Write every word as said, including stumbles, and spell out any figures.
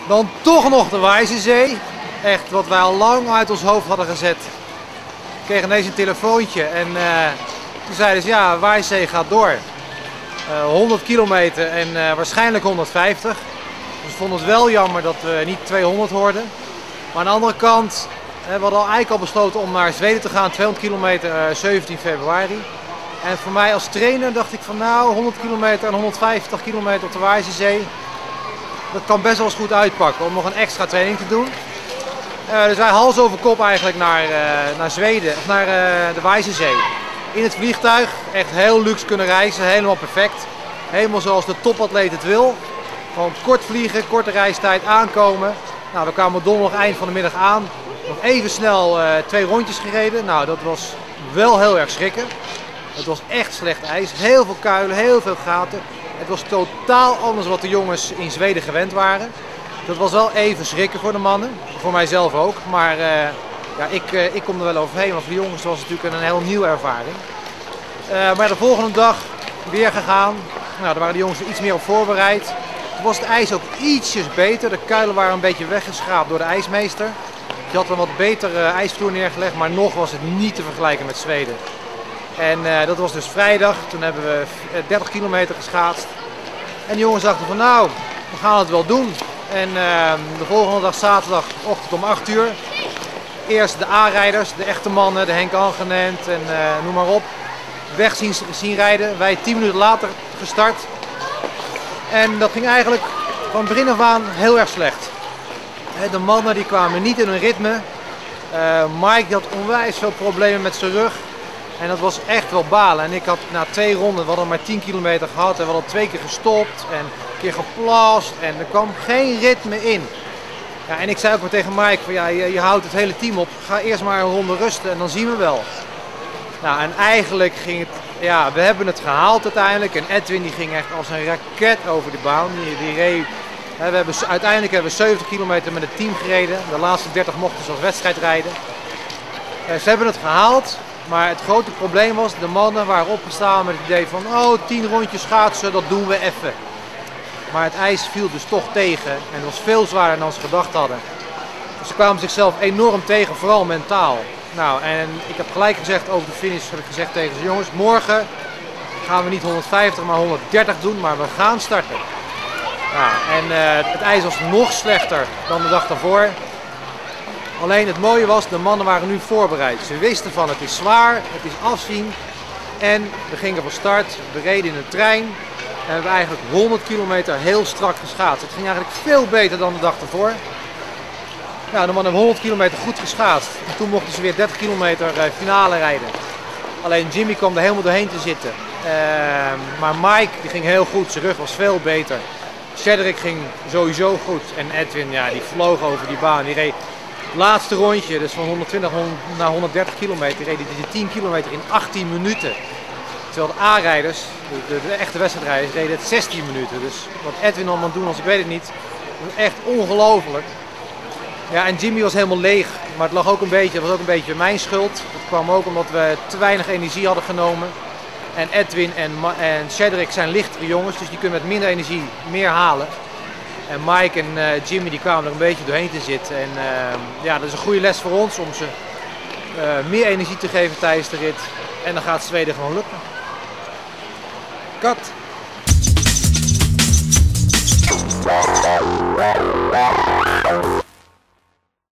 Dan toch nog de Wijzenzee. Echt wat wij al lang uit ons hoofd hadden gezet. We kregen ineens een telefoontje en uh, toen zeiden ze ja, Wijzenzee gaat door. Uh, honderd kilometer en uh, waarschijnlijk honderdvijftig. Dus we vonden het wel jammer dat we niet tweehonderd hoorden. Maar aan de andere kant, uh, we hadden al eigenlijk al besloten om naar Zweden te gaan, tweehonderd kilometer, uh, zeventien februari. En voor mij als trainer dacht ik van nou, honderd kilometer en honderdvijftig kilometer op de Wijzenzee. Dat kan best wel eens goed uitpakken om nog een extra training te doen. Uh, dus wij hals over kop eigenlijk naar, uh, naar Zweden, of naar uh, de Wijzenzee. In het vliegtuig, echt heel luxe kunnen reizen, helemaal perfect. Helemaal zoals de topatleet het wil. Gewoon kort vliegen, korte reistijd, aankomen. Nou, we kwamen donderdag eind van de middag aan. Nog even snel uh, twee rondjes gereden. Nou, dat was wel heel erg schrikken. Het was echt slecht ijs, heel veel kuilen, heel veel gaten. Het was totaal anders wat de jongens in Zweden gewend waren. Dat was wel even schrikken voor de mannen, voor mijzelf ook. Maar uh, ja, ik, uh, ik kom er wel overheen, want voor de jongens was het natuurlijk een heel nieuwe ervaring. Uh, maar de volgende dag weer gegaan. Nou, daar waren de jongens er iets meer op voorbereid. Toen was het ijs ook ietsjes beter. De kuilen waren een beetje weggeschraapt door de ijsmeester. Die had een wat betere uh, ijsvloer neergelegd, maar nog was het niet te vergelijken met Zweden. En uh, dat was dus vrijdag, toen hebben we dertig kilometer geschaatst. En de jongens dachten van nou, we gaan het wel doen. En uh, de volgende dag zaterdagochtend om acht uur. Eerst de A-rijders, de echte mannen, de Henk Angenent en uh, noem maar op. Weg zien, zien rijden. Wij tien minuten later gestart. En dat ging eigenlijk van begin af aan heel erg slecht. De mannen die kwamen niet in hun ritme. Uh, Mike had onwijs veel problemen met zijn rug. En dat was echt wel balen. En ik had na twee ronden, we hadden maar tien kilometer gehad en we hadden twee keer gestopt en een keer geplast en er kwam geen ritme in. Ja, en ik zei ook maar tegen Mike, van, ja, je, je houdt het hele team op, ga eerst maar een ronde rusten en dan zien we wel. Nou, en eigenlijk ging het, ja, we hebben het gehaald uiteindelijk en Edwin die ging echt als een raket over de baan. Die, die reed, hè, we hebben, uiteindelijk hebben we zeventig kilometer met het team gereden, de laatste dertig mochten ze als wedstrijd rijden. Uh, ze hebben het gehaald. Maar het grote probleem was, de mannen waren opgestaan met het idee van oh, tien rondjes schaatsen, dat doen we even. Maar het ijs viel dus toch tegen en het was veel zwaarder dan ze gedacht hadden. Dus ze kwamen zichzelf enorm tegen, vooral mentaal. Nou, en ik heb gelijk gezegd over de finish, heb ik gezegd tegen ze, jongens, morgen gaan we niet honderdvijftig, maar honderddertig doen, maar we gaan starten. Nou, en uh, het ijs was nog slechter dan de dag daarvoor. Alleen het mooie was, de mannen waren nu voorbereid. Ze wisten van het is zwaar, het is afzien. En we gingen van start, we reden in een trein. En we hebben eigenlijk honderd kilometer heel strak geschaatst. Het ging eigenlijk veel beter dan de dag ervoor. Nou, de mannen hebben honderd kilometer goed geschaatst. En toen mochten ze weer dertig kilometer finale rijden. Alleen Jimmy kwam er helemaal doorheen te zitten. Uh, maar Mike die ging heel goed, zijn rug was veel beter. Cedric ging sowieso goed. En Edwin, ja, die vloog over die baan. Die reed het laatste rondje, dus van honderdtwintig naar honderddertig kilometer, reed hij die tien kilometer in achttien minuten. Terwijl de A-rijders, de, de, de echte wedstrijdrijders, reden het zestien minuten. Dus wat Edwin allemaal doen als ik weet het niet, dat was echt ongelooflijk. Ja, en Jimmy was helemaal leeg, maar het lag ook een beetje, dat was ook een beetje mijn schuld. Dat kwam ook omdat we te weinig energie hadden genomen. En Edwin en, en Cedric zijn lichtere jongens, dus die kunnen met minder energie meer halen. En Mike en uh, Jimmy die kwamen er een beetje doorheen te zitten. En uh, ja, dat is een goede les voor ons om ze uh, meer energie te geven tijdens de rit. En dan gaat Zweden gewoon lukken. Kat.